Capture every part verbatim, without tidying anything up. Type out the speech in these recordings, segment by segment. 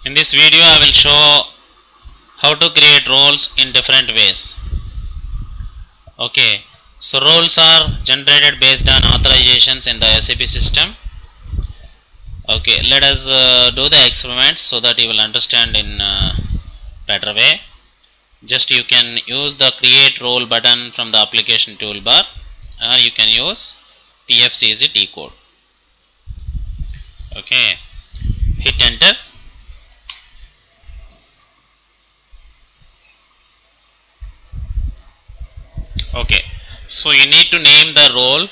In this video I will show how to create roles in different ways. Okay, so roles are generated based on authorizations in the S A P system. Okay, let us uh, do the experiment so that you will understand in uh, better way. Just you can use the create role button from the application toolbar, or you can use P F C Z T code. Okay, hit enter. Okay, so you need to name the role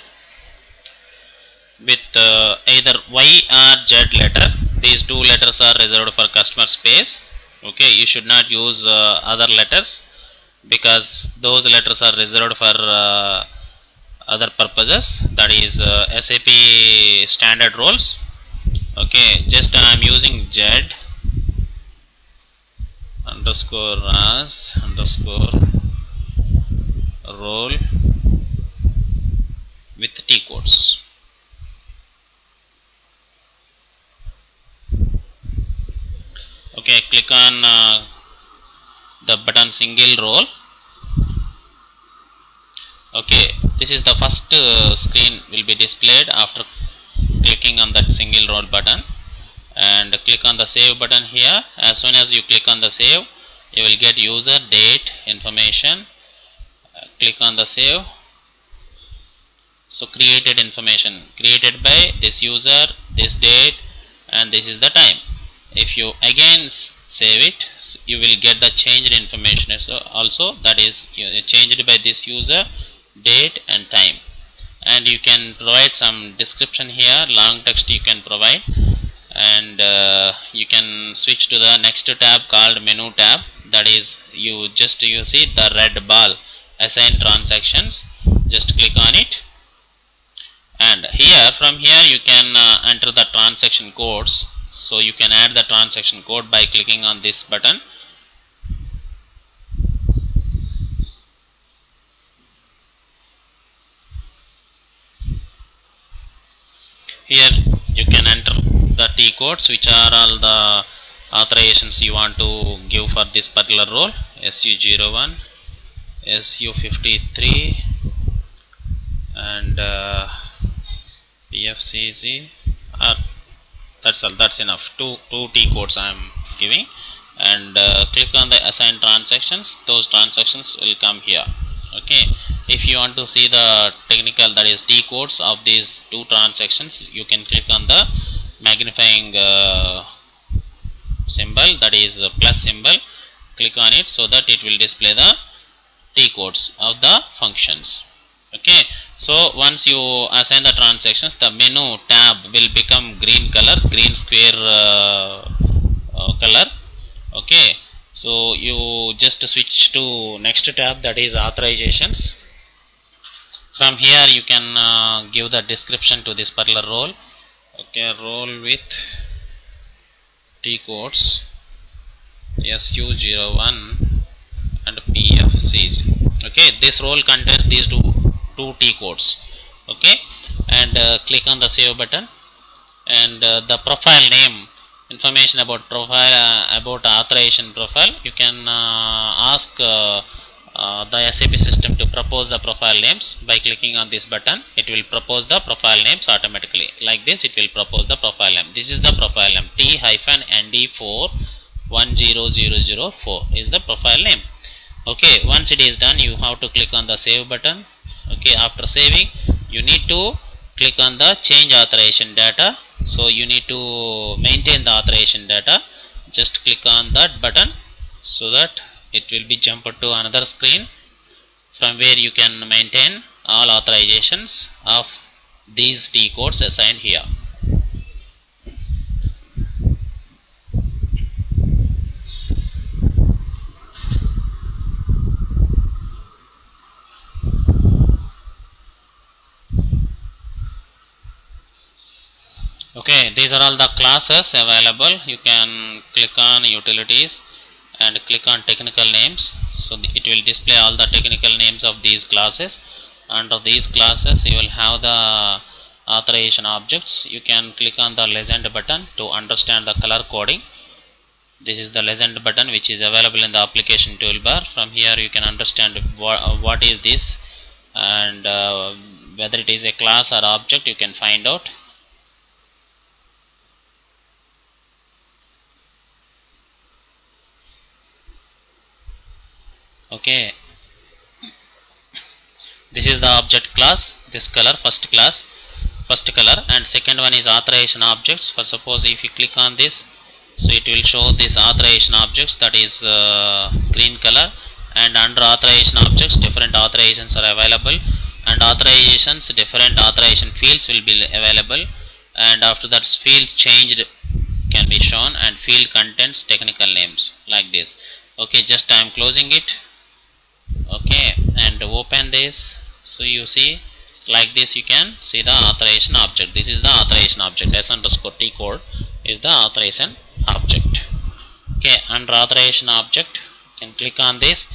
with uh, either Y or Z letter. These two letters are reserved for customer space. Okay, you should not use uh, other letters because those letters are reserved for uh, other purposes, that is uh, S A P standard roles. Okay, just I am using Z underscore as underscore role with T codes. Okay, click on uh, the button single role. Okay, this is the first uh, screen will be displayed after clicking on that single role button, and click on the save button here. As soon as you click on the save, you will get user, date, information. Uh, click on the save. So created information created by this user, this date, and this is the time. If you again save it, you will get the changed information. So also that is changed by this user, date and time. And you can provide some description here, long text you can provide, and uh, you can switch to the next tab called menu tab. That is, you just you see the red ball, assign transactions. Just click on it, and here from here you can uh, enter the transaction codes. So you can add the transaction code by clicking on this button. Here you can enter the T codes, which are all the authorizations you want to give for this particular role. S U zero one, S U fifty-three, and uh, P F C Z. Or that's all, that's enough. Two, two T codes I am giving, and uh, click on the assign transactions. Those transactions will come here. Okay, if you want to see the technical, that is T codes of these two transactions, you can click on the magnifying uh, symbol, that is a plus symbol. Click on it so that it will display the T codes of the functions. Okay, so once you assign the transactions, the menu tab will become green color, green square uh, uh, color. Okay, so you just switch to next tab, that is authorizations. From here you can uh, give the description to this particular role. Okay, role with T codes S U zero one and P F C Z. Okay, this role contains these two two T codes. Okay, and uh, click on the save button, and uh, the profile name, information about profile, uh, about authorization profile, you can uh, ask uh, uh, the S A P system to propose the profile names. By clicking on this button, it will propose the profile names automatically. Like this, it will propose the profile name. This is the profile name, T N D four one zero zero zero four is the profile name. Okay, once it is done, you have to click on the save button. Okay, after saving, you need to click on the change authorization data. So you need to maintain the authorization data. Just click on that button so that it will be jumped to another screen from where you can maintain all authorizations of these T codes assigned here. Okay, these are all the classes available. You can click on utilities and click on technical names. So it will display all the technical names of these classes. Under these classes you will have the authorization objects. You can click on the legend button to understand the color coding. This is the legend button which is available in the application toolbar. From here you can understand what, uh, what is this, and uh, whether it is a class or object you can find out. Okay, this is the object class, this color, first class, first color, and second one is authorization objects. For suppose if you click on this, so it will show this authorization objects, that is uh, green color, and under authorization objects different authorizations are available, and authorizations, different authorization fields will be available, and after that field changed can be shown, and field contents, technical names, like this. Okay, just I am closing it. Okay, and open this. So you see, like this you can see the authorization object. This is the authorization object. S underscore T code is the authorization object. Okay, under authorization object you can click on this.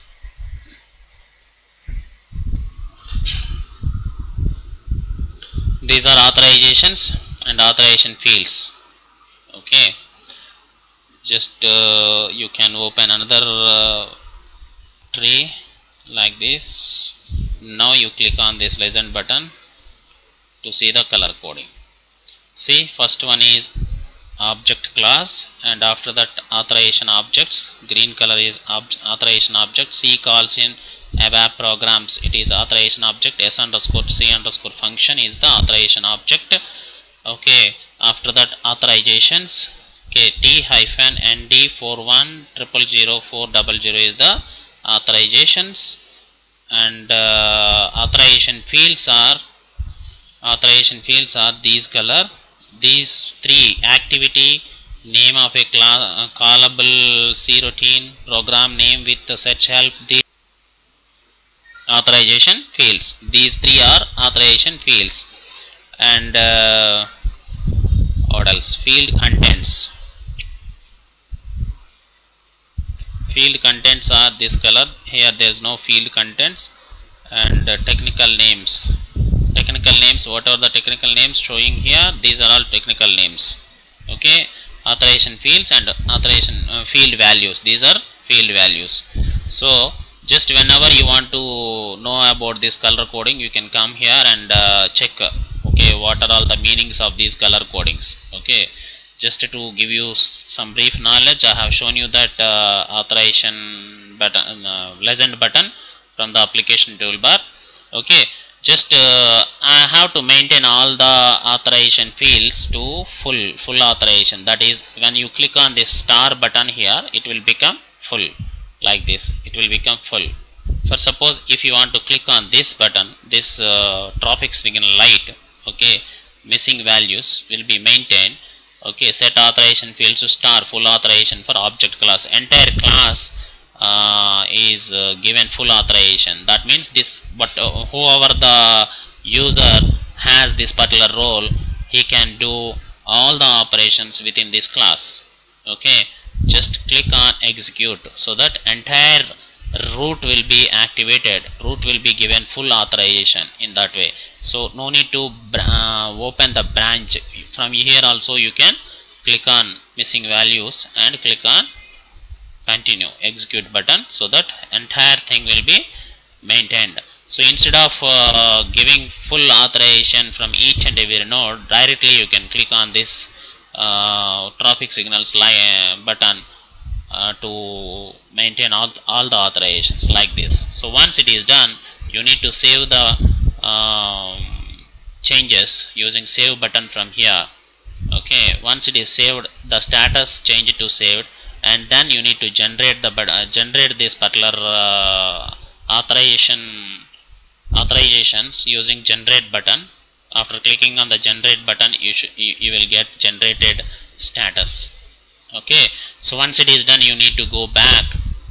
These are authorizations and authorization fields. Okay, just uh, you can open another uh, tree like this. Now you click on this legend button to see the color coding. See, first one is object class, and after that authorization objects. Green color is ob authorization object. C calls in ABAP programs, it is authorization object. S underscore C underscore function is the authorization object. Okay, after that authorizations. Okay, T hyphen N D four one zero zero zero four zero zero is the authorizations, and uh, authorization fields are authorization fields are these color. These three: activity, name of a class, uh, callable C routine, program name with the search help. These authorization fields. These three are authorization fields. And uh, what else? Field contents. Field contents are this color. Here there is no field contents. And uh, technical names. Technical names, what are the technical names showing here? These are all technical names. Okay, authorization fields and authorization uh, field values. These are field values. So just whenever you want to know about this color coding, you can come here and uh, check. Okay, what are all the meanings of these color codings? Okay, just to give you some brief knowledge, I have shown you that uh, authorization button, uh, legend button from the application toolbar. Okay. Just uh, I have to maintain all the authorization fields to full full authorization. That is, when you click on this star button here, it will become full, like this. It will become full. For suppose if you want to click on this button, this uh, traffic signal light, okay, missing values will be maintained. Okay, set authorization fields to star, full authorization for object class. Entire class Uh, is uh, given full authorization. That means this, but uh, whoever the user has this particular role, he can do all the operations within this class. Okay, just click on execute, so that entire root will be activated, root will be given full authorization in that way. So no need to uh, open the branch. From here also you can click on missing values and click on continue, execute button, so that entire thing will be maintained. So instead of uh, giving full authorization from each and every node, directly you can click on this uh, traffic signals uh, button uh, to maintain all, all the authorizations like this. So once it is done, you need to save the um, changes using save button from here. Okay, once it is saved, the status change it to saved, and then you need to generate the uh, generate this particular uh, authorization authorizations using generate button. After clicking on the generate button, you should you, you will get generated status. Okay, so once it is done, you need to go back.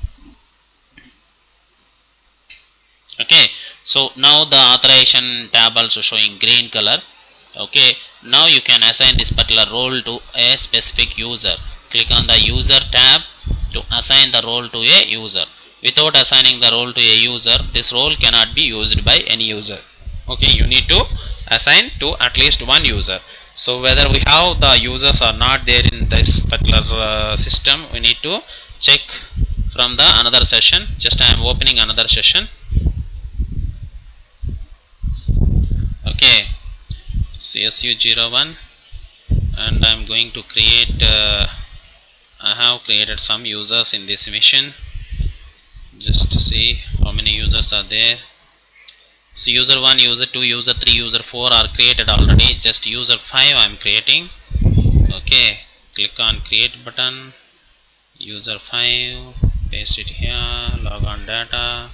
Okay, so now the authorization tab also showing green color. Okay, now you can assign this particular role to a specific user. Click on the user tab to assign the role to a user. Without assigning the role to a user, this role cannot be used by any user. Okay, you need to assign to at least one user. So whether we have the users or not there in this particular uh, system, we need to check from the another session. Just I am opening another session. Okay, C S U zero one, and I am going to create uh, I have created some users in this mission. Just to see how many users are there. So user one, user two, user three, user four are created already. Just user five I am creating. Okay, click on create button, user five, paste it here, log on data.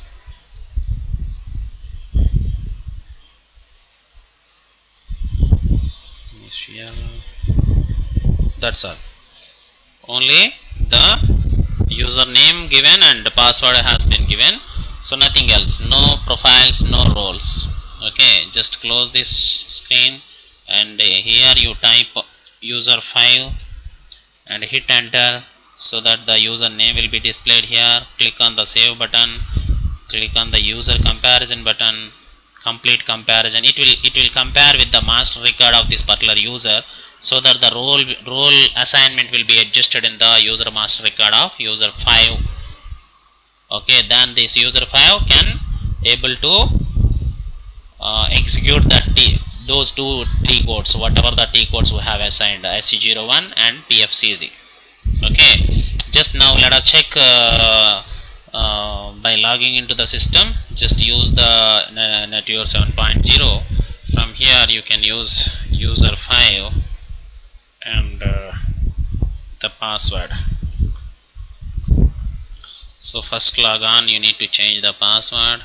Initial. That's all. Only the username given and the password has been given, so nothing else, no profiles, no roles. Okay, just close this screen, and here you type user five and hit enter, so that the username will be displayed here. Click on the save button, click on the user comparison button, complete comparison. It will it will compare with the master record of this particular user, so that the role role assignment will be adjusted in the user master record of user five. Okay, then this user five can able to uh, execute that T, those two T codes, whatever the T codes we have assigned, S U zero one and P F C Z. Okay, just now let us check uh, uh, by logging into the system. Just use the NetViewer seven point zero. From here you can use user five and uh, the password. So first log on, you need to change the password.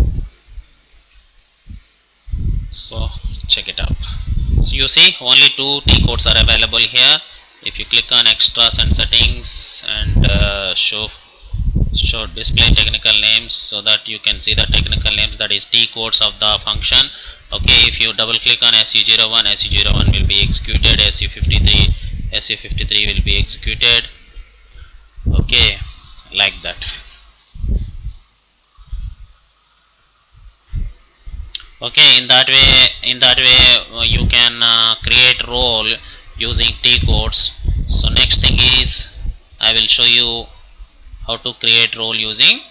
So check it up. So you see only two T codes are available here. If you click on extras and settings and uh, show show display technical names, so that you can see the technical names, that is T codes of the function. Okay, if you double click on S U zero one, S U zero one will be executed, S U fifty-three, S U fifty-three will be executed. Okay, like that. Okay, in that way in that way uh, you can uh, create role using T codes. So next thing is I will show you how to create role using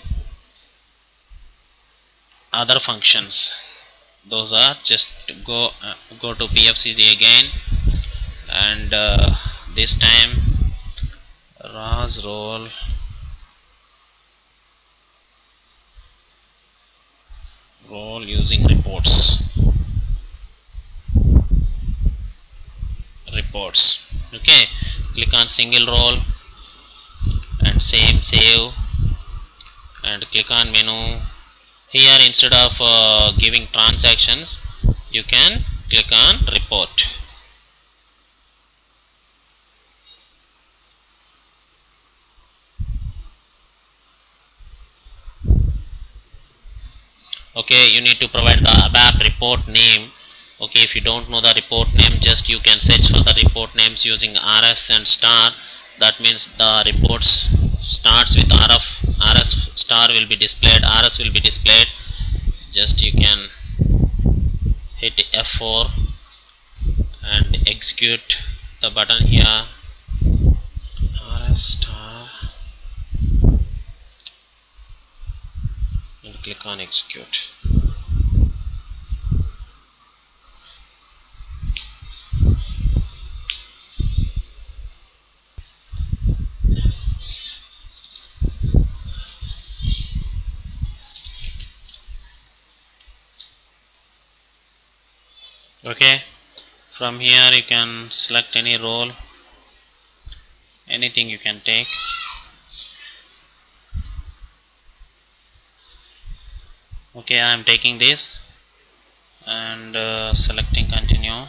other functions. Those are, just go uh, go to P F C Z again, and uh, this time R A S role role using reports reports. Okay, click on single role and same save, and click on menu. Here instead of uh, giving transactions, you can click on report. Okay, you need to provide the A B A P report name. Okay, if you don't know the report name, just you can search for the report names using R S and star. That means the reports starts with R F, R S star will be displayed, R S will be displayed. Just you can hit F four and execute the button here, R S star, and click on execute. Okay, from here you can select any role, anything you can take. Okay, I am taking this and uh, selecting continue.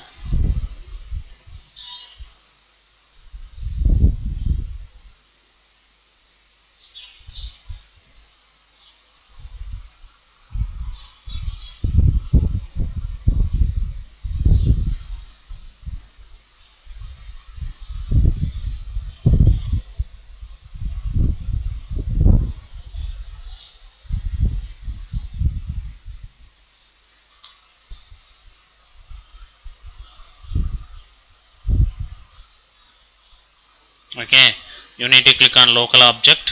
Okay, you need to click on local object.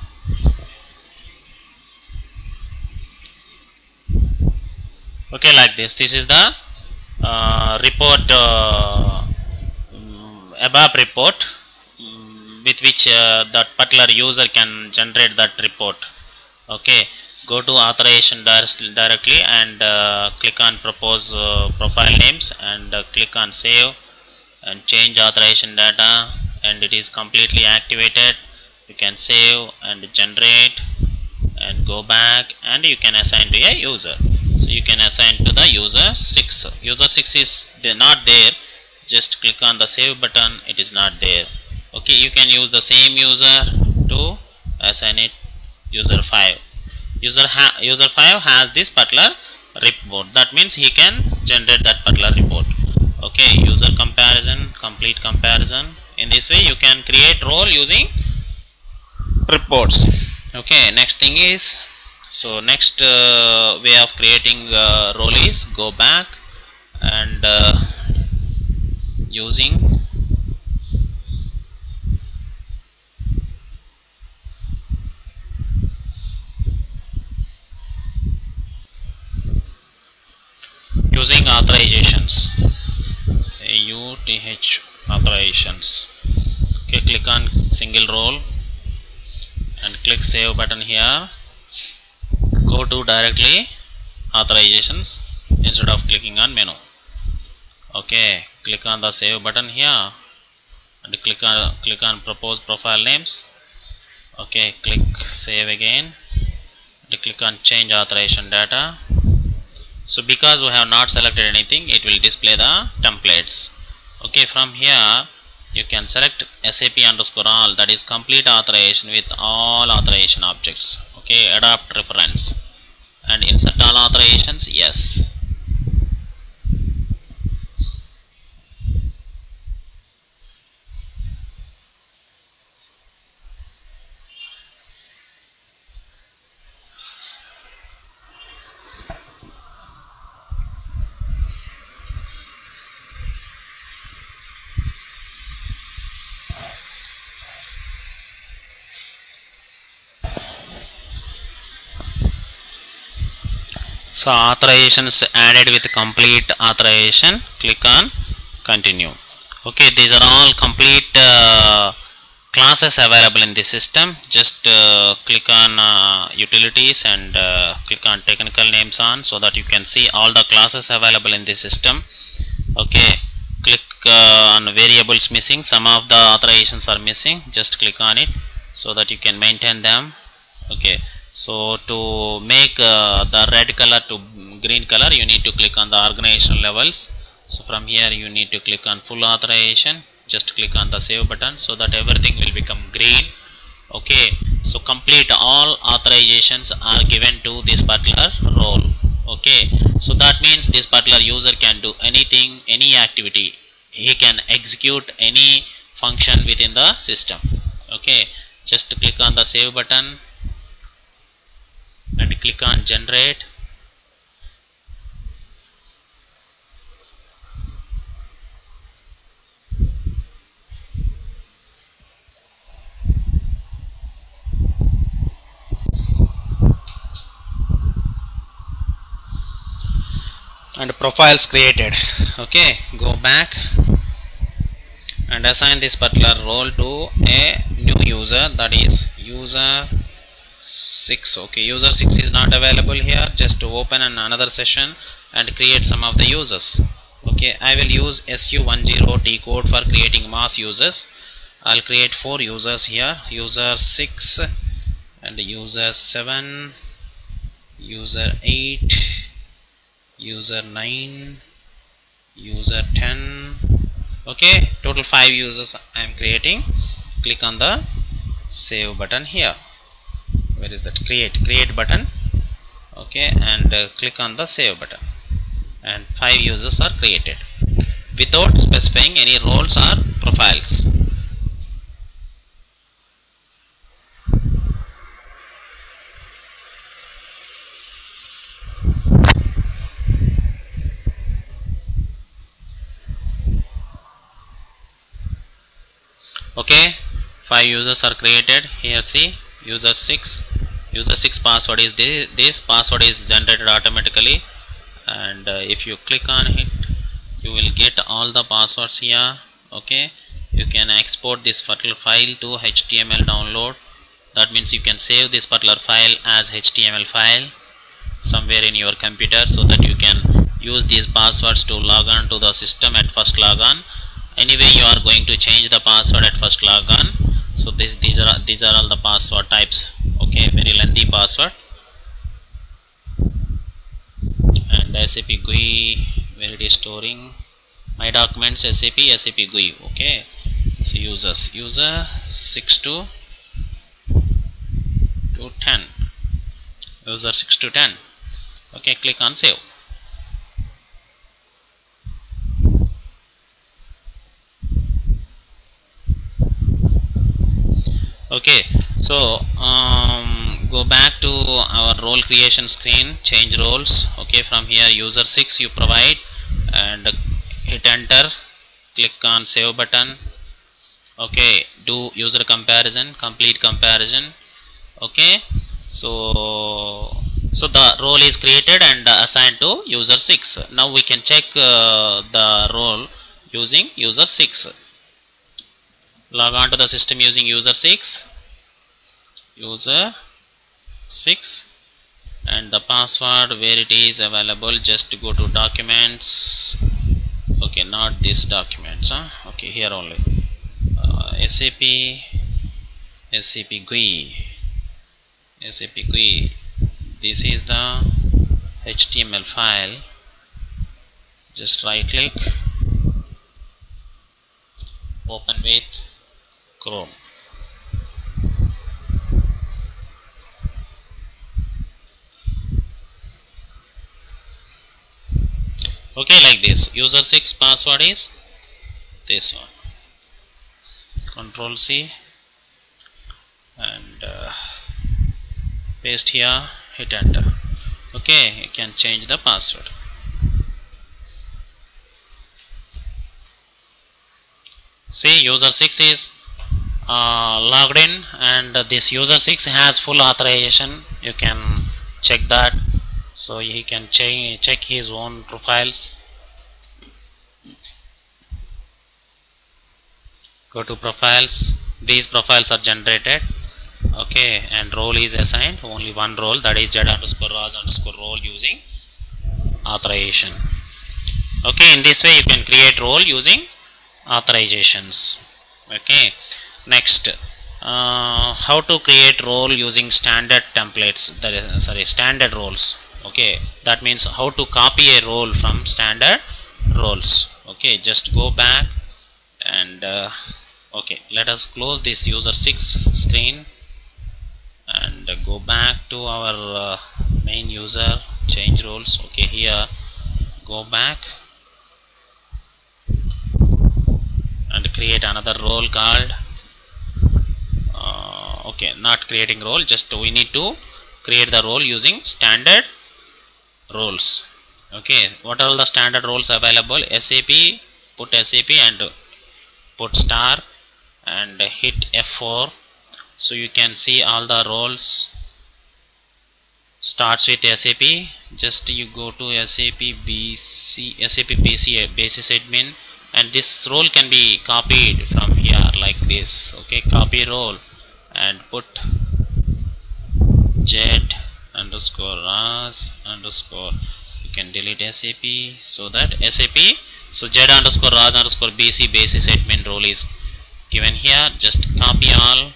Okay, like this. This is the uh, report, uh, mm, above report, mm, with which uh, that particular user can generate that report. Okay, go to authorization directly and uh, click on propose uh, profile names and uh, click on save and change authorization data, and it is completely activated. You can save and generate and go back, and you can assign to a user. So you can assign to the user six. User six is not there, just click on the save button, it is not there. Okay, you can use the same user to assign it user five. User ha user five has this particular report, that means he can generate that particular report. Okay, user comparison, complete comparison. In this way you can create role using reports. Okay, next thing is, so next uh, way of creating uh, role is go back and uh, using using authorizations, A U T H authorizations. Okay, click on single role and click save button here. Go to directly authorizations instead of clicking on menu. Okay, click on the save button here and click on click on propose profile names. Okay, click save again and click on change authorization data. So because we have not selected anything, it will display the templates. Okay, from here you can select sap underscore all, that is complete authorization with all authorization objects. Okay, adopt reference and insert all authorizations, yes. So authorizations added with complete authorization, click on continue. Okay, these are all complete uh, classes available in this system. Just uh, click on uh, utilities and uh, click on technical names on, so that you can see all the classes available in this system. Okay, click uh, on variables missing, some of the authorizations are missing, just click on it so that you can maintain them. Okay, so to make uh, the red color to green color, you need to click on the organizational levels. So from here you need to click on full authorization, just click on the save button so that everything will become green. Okay, so complete all authorizations are given to this particular role. Okay, so that means this particular user can do anything, any activity, he can execute any function within the system. Okay, just click on the save button and click on generate. And profiles created. Okay, go back and assign this particular role to a new user, that is user six. Okay, user six is not available here, just to open an another session and create some of the users. Okay, I will use S U ten T code for creating mass users. I'll create four users here, user six and user seven, user eight, user nine, user ten. Okay, total five users I am creating. Click on the save button here. Where is that create create button? Okay, and uh, click on the save button, and five users are created without specifying any roles or profiles. Okay, five users are created. Here see, user six, user six password is this, this password is generated automatically, and uh, if you click on it you will get all the passwords here. Okay, you can export this particular file to H T M L download. That means you can save this particular file as H T M L file somewhere in your computer, so that you can use these passwords to log on to the system at first logon. Anyway, you are going to change the password at first logon. So this these are these are all the password types. Okay, very lengthy password. And S A P G U I, where it is storing my documents, S A P S A P G U I. Okay, so users user six to to ten, user six to ten. Okay, click on save. Okay, so um, go back to our role creation screen, change roles. Okay, from here user six you provide and hit enter, click on save button. Okay, do user comparison, complete comparison. Okay, so so the role is created and assigned to user six. Now we can check uh, the role using user six. Log on to the system using user six, user six, and the password where it is available, just go to documents. Okay, not this documents, huh? Okay, here only uh, S A P S A P G U I, S A P G U I. This is the H T M L file. Just right click, open with Chrome. Okay, like this. User six password is this one. Control C and uh, paste here, hit enter. Okay, you can change the password. See, user six is uh, logged in, and this user six has full authorization. You can check that, so he can ch check his own profiles. Go to profiles, these profiles are generated. Okay, and role is assigned, only one role, that is Jed underscore Raj underscore role using authorization. Okay, in this way you can create role using authorizations. Okay, next uh, how to create role using standard templates, that is, sorry, standard roles. Okay, that means how to copy a role from standard roles. Okay, just go back and uh, okay, let us close this user six screen and uh, go back to our uh, main user, change roles. Okay, here go back and create another role called uh, okay, not creating role, just we need to create the role using standard roles. Okay, what are all the standard roles available? S A P, put S A P and put star and hit F four, so you can see all the roles. Starts with S A P, just you go to S A P B C, S A P B C basis admin, and this role can be copied from here like this. Okay, copy role and put Jed underscore Raj underscore, you can delete S A P, so that S A P, so Jed underscore Raj underscore B C basis admin role is given here. Just copy all.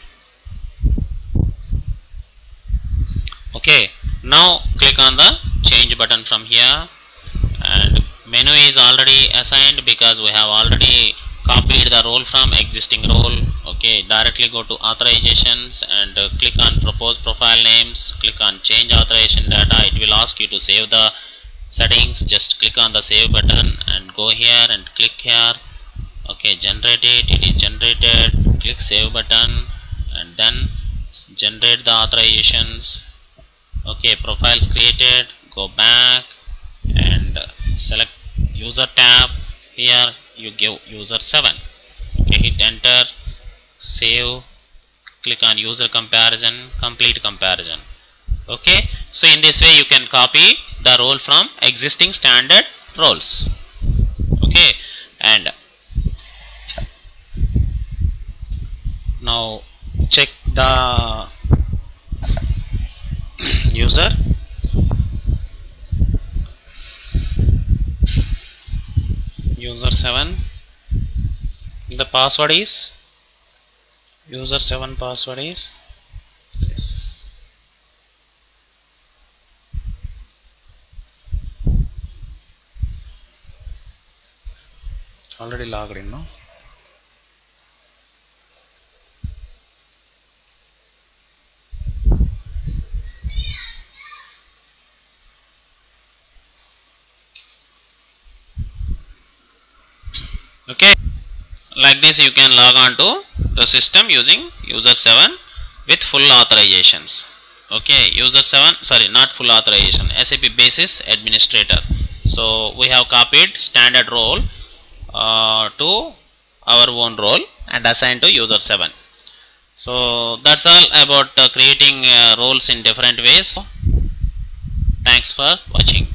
Okay, now click on the change button from here, and menu is already assigned because we have already copied the role from existing role. Okay, directly go to authorizations and uh, click on propose profile names, click on change authorization data. It will ask you to save the settings. Just click on the save button and go here and click here. Okay, generate it, it is generated. Click save button and then generate the authorizations. Okay, profiles created, go back and select user tab. Here you give user seven. Okay, hit enter, save click on user comparison, complete comparison. Okay, so in this way you can copy the role from existing standard roles. Okay, and now check the user. User seven, the password is user seven, password is this. Already logged in, no? Okay, like this you can log on to the system using user seven with full authorizations. Okay, user seven, sorry, not full authorization, S A P Basis Administrator. So we have copied standard role uh, to our own role and assigned to user seven. So that's all about uh, creating uh, roles in different ways. Thanks for watching.